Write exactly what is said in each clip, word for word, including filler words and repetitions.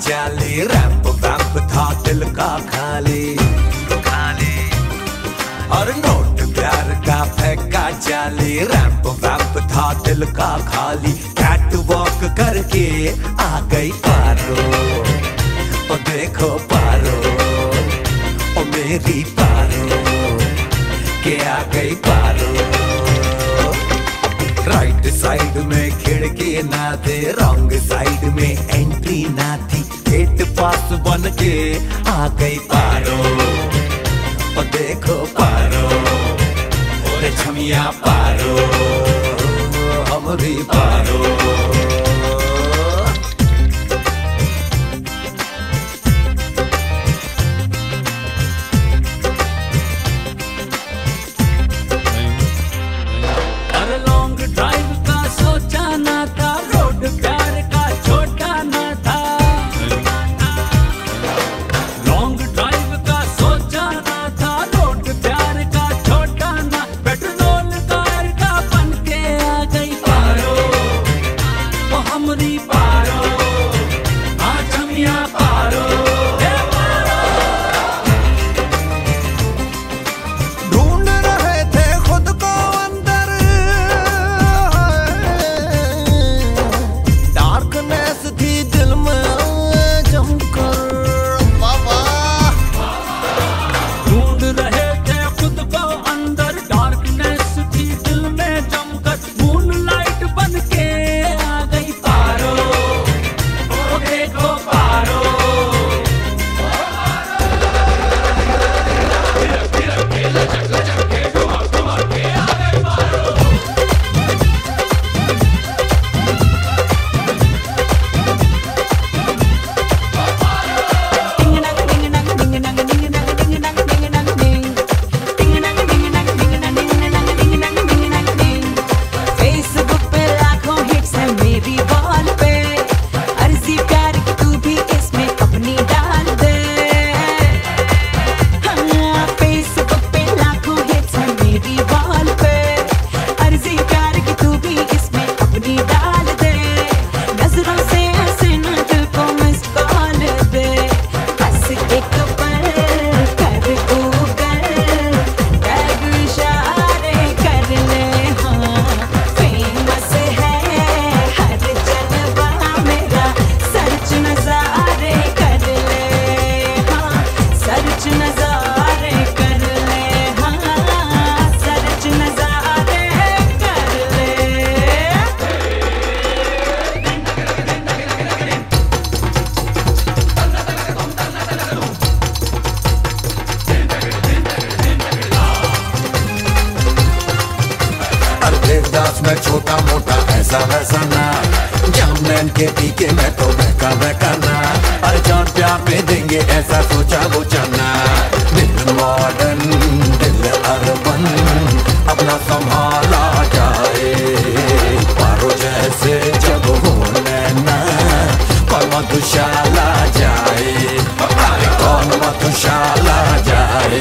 जाली, ramp vamp था दिल का खाली खाली, और नोट प्यार का फेंका जाली, रैंप वैंप था दिल का खाली। कैट वॉक करके आ गई पारो, ओ देखो पारो, ओ मेरी पारो के आ गई पारो। राइट साइड में खिड़की ना थे, रॉन्ग साइड में एंट्री ना थी, गेट पास बन के आ गई पारो, ओ देखो पारो, और छमिया पारो, हमरी पारो। देवदास में छोटा मोटा ऐसा वैसा ना, जामनैन के पीके में तो बहका बहका ना, अरे जान प्यार पे देंगे ऐसा सोचा वो जाना। दिल मॉडर्न दिल अर्बन अपना संभाला जाए, पारो जैसे जब होने ना कौन मधुशाला जाए, अरे कौन मधुशाला जाए।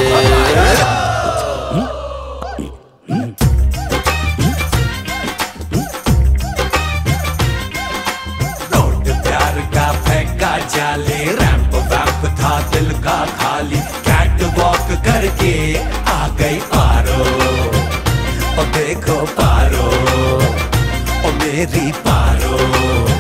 जाले रैंप वैंप था दिल का खाली, कैट वॉक करके आ गई पारो, ओ देखो पारो, ओ मेरी पारो।